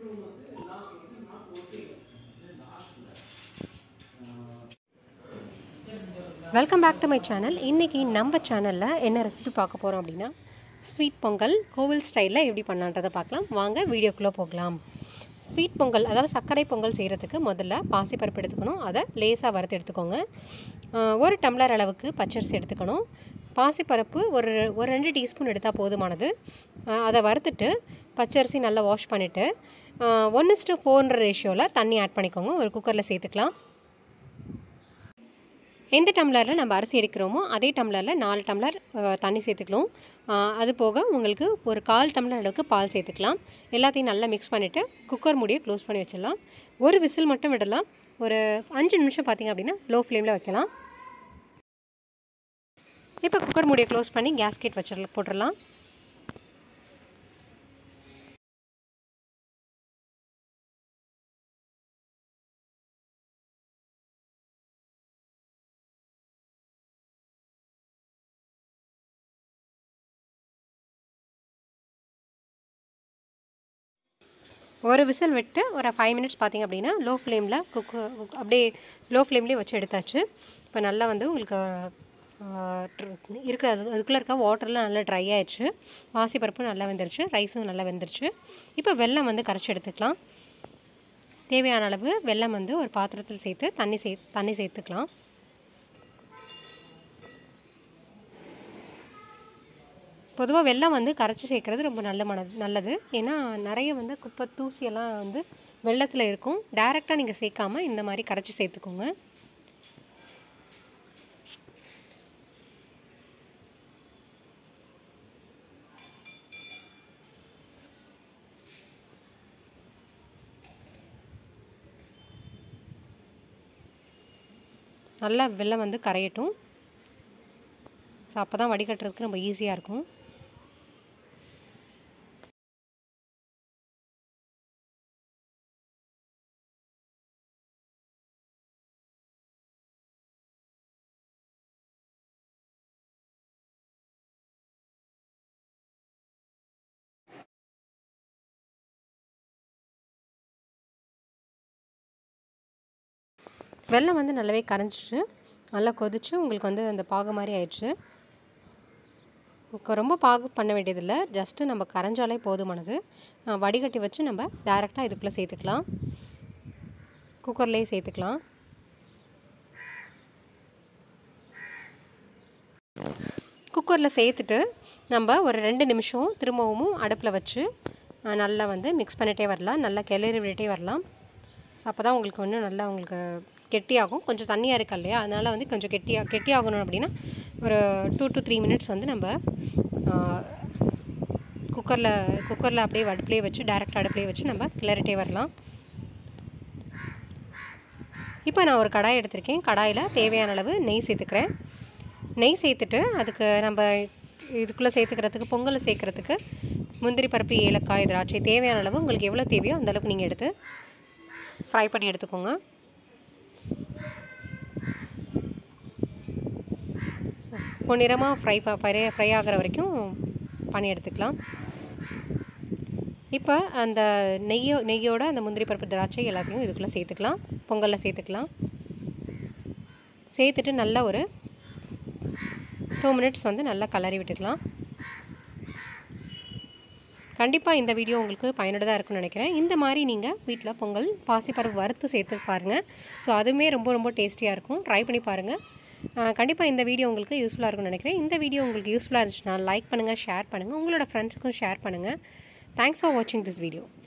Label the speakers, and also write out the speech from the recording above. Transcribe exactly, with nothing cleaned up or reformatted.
Speaker 1: Welcome back to my channel. இன்றைக்கி நம்ம சேனலில் என்ன ரெசிபி பார்க்க போகிறோம் அப்படின்னா, ஸ்வீட் பொங்கல் கோவில் ஸ்டைலில் எப்படி பண்ணலான்றதை பார்க்கலாம். வாங்க வீடியோக்குள்ளே போகலாம். ஸ்வீட் பொங்கல், அதாவது சர்க்கரை பொங்கல் செய்கிறதுக்கு முதல்ல பாசிப்பருப்பு எடுத்துக்கணும். அதை லேசாக வறுத்து எடுத்துக்கோங்க. ஒரு டம்ளர் அளவுக்கு பச்சரிசி எடுத்துக்கணும். பாசிப்பருப்பு ஒரு ஒரு ரெண்டு டீஸ்பூன் எடுத்தால் போதுமானது. அதை வறுத்துட்டு பச்சரிசி நல்லா வாஷ் பண்ணிவிட்டு ஒன் இஸ்டு ஃபோர்ன்ற ரேஷியோவில் தண்ணி ஆட் பண்ணிக்கோங்க. ஒரு குக்கரில் சேர்த்துக்கலாம். எந்த டம்ளரில் நம்ம அரிசி எடுக்கிறோமோ அதே டம்ளரில் நாலு டம்ளர் தண்ணி சேர்த்துக்கலாம். அது போக உங்களுக்கு ஒரு கால் டம்ளர் அளவுக்கு பால் சேர்த்துக்கலாம். எல்லாத்தையும் நல்லா மிக்ஸ் பண்ணிவிட்டு குக்கர் மூடியை க்ளோஸ் பண்ணி வச்சிடலாம். ஒரு விசில் மட்டும் விடலாம். ஒரு அஞ்சு நிமிஷம் பார்த்திங்க அப்படின்னா லோ ஃப்ளேமில் வைக்கலாம். இப்போ குக்கர் மூடியை க்ளோஸ் பண்ணி கேஸ்கெட் வச்சிடல போட்டுடலாம். ஒரு விசில் விட்டு ஒரு ஃபைவ் மினிட்ஸ் பார்த்திங்க அப்படின்னா லோ ஃப்ளேமில் குக்கு அப்படியே லோ ஃப்ளேம்லேயே வச்சு எடுத்தாச்சு. இப்போ நல்லா வந்து உங்களுக்கு இருக்கிற அதுக்குள்ளே இருக்க வாட்டர்லாம் நல்லா ட்ரை ஆயிடுச்சு. பாசிப்பருப்பு நல்லா வெந்துருச்சு, ரைஸும் நல்லா வெந்துருச்சு. இப்போ வெல்லம் வந்து கரைச்சி எடுத்துக்கலாம். தேவையான அளவு வெல்லம் வந்து ஒரு பாத்திரத்தில் சேர்த்து தண்ணி சே தண்ணி சேர்த்துக்கலாம். பொதுவாக வெல்லம் வந்து கரைச்சி சேர்க்குறது ரொம்ப நல்ல மனது நல்லது. ஏன்னா நிறைய வந்து குப்பை தூசியெல்லாம் வந்து வெள்ளத்தில் இருக்கும். டைரெக்டாக நீங்கள் சேர்க்காமல் இந்த மாதிரி கரைச்சி சேர்த்துக்கோங்க. நல்லா வெல்லம் வந்து கரையட்டும். ஸோ அப்போ தான் வடிகட்டுறதுக்கு ரொம்ப ஈஸியாக இருக்கும். வெல்லம் வந்து நல்லாவே கரைஞ்சிச்சு, நல்லா கொதிச்சு உங்களுக்கு வந்து அந்த பாகு மாதிரி ஆயிடுச்சு. ரொம்ப பாகு பண்ண வேண்டியதில்லை, ஜஸ்ட்டு நம்ம கரைஞ்சாலே போதுமானது. வடிகட்டி வச்சு நம்ம டைரெக்டாக இதுக்குள்ளே சேர்த்துக்கலாம். குக்கர்லேயே சேர்த்துக்கலாம். குக்கரில் சேர்த்துட்டு நம்ம ஒரு ரெண்டு நிமிஷம் திரும்பவும் அடுப்பில் வச்சு நல்லா வந்து மிக்ஸ் பண்ணிகிட்டே வரலாம். நல்லா கிளறி விட்டுட்டே வரலாம். ஸோ அப்போ தான் உங்களுக்கு ஒன்றும் நல்லா உங்களுக்கு கெட்டியாகும். கொஞ்சம் தண்ணியாக இருக்கா இல்லையா, அதனால் வந்து கொஞ்சம் கெட்டியாக கெட்டியாகணும் அப்படின்னா ஒரு டூ டு த்ரீ மினிட்ஸ் வந்து நம்ம குக்கரில் குக்கரில் அப்படியே அடுப்புலேயே வச்சு டைரெக்டாக அடுப்புலேயே வச்சு நம்ம கிளறிட்டே வரலாம். இப்போ நான் ஒரு கடாய் எடுத்திருக்கேன். கடாயில் தேவையான அளவு நெய் சேர்த்துக்கிறேன். நெய் சேர்த்துட்டு அதுக்கு நம்ம இதுக்குள்ளே சேர்த்துக்கிறதுக்கு பொங்கலை சேர்க்குறதுக்கு முந்திரி பருப்பு, ஏலக்காய், திராட்சை தேவையான அளவு உங்களுக்கு எவ்வளோ தேவையோ அந்தளவுக்கு நீங்கள் எடுத்து ஃப்ரை பண்ணி எடுத்துக்கோங்க. பொன்னிறமாக ஃப்ரை ஃப்ரை ஃப்ரை ஆகிற வரைக்கும் பண்ணி எடுத்துக்கலாம். இப்போ அந்த நெய்யோ நெய்யோட அந்த முந்திரி பருப்பு, திராட்சை எல்லாத்தையும் இதுக்குள்ளே சேர்த்துக்கலாம். பொங்கலில் சேர்த்துக்கலாம். சேர்த்துட்டு நல்லா ஒரு டூ மினிட்ஸ் வந்து நல்லா கலரி விட்டுக்கலாம். கண்டிப்பாக இந்த வீடியோ உங்களுக்கு பயனுள்ளதாக இருக்குன்னு நினைக்கிறேன். இந்த மாதிரி நீங்கள் வீட்டில் பொங்கல் பாசிப்பருப்பு வறுத்து சேர்த்து பாருங்கள். ஸோ அதுவுமே ரொம்ப ரொம்ப டேஸ்டியாக இருக்கும். ட்ரை பண்ணி பாருங்கள். கண்டிப்பாக இந்த வீடியோ உங்களுக்கு யூஸ்ஃபுல்லாக இருக்கும்னு நினைக்கிறேன். இந்த வீடியோ உங்களுக்கு யூஸ்ஃபுல்லாக இருந்துச்சுன்னா லைக் பண்ணுங்கள், ஷேர் பண்ணுங்கள், உங்களோட ஃப்ரெண்ட்ஸுக்கும் ஷேர் பண்ணுங்கள். தேங்க்ஸ் ஃபார் வாட்சிங் திஸ் வீடியோ.